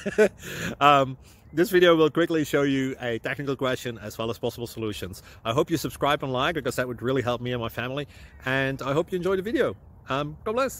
This video will quickly show you a technical question as well as possible solutions. I hope you subscribe and like, because that would really help me and my family. And I hope you enjoy the video. God bless.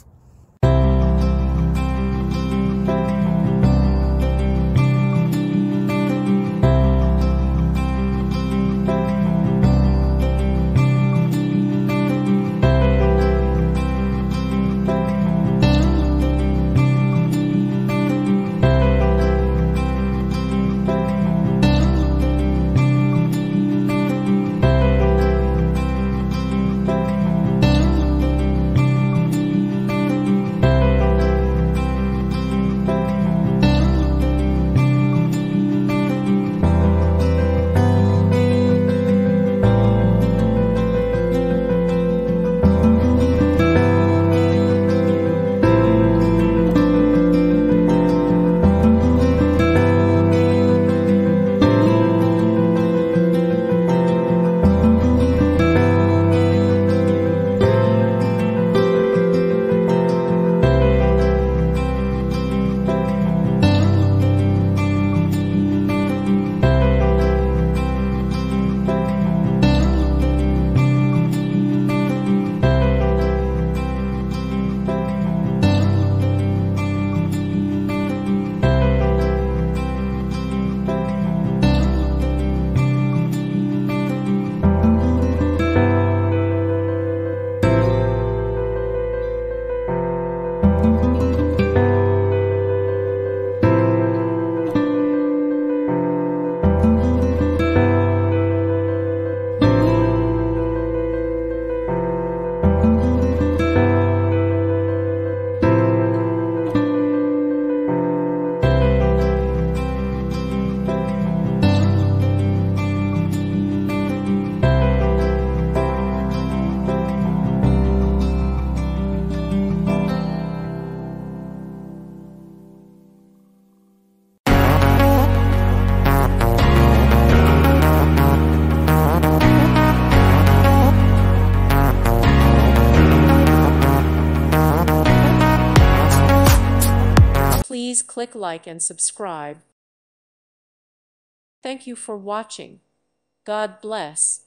Please click like and subscribe. Thank you for watching. God bless.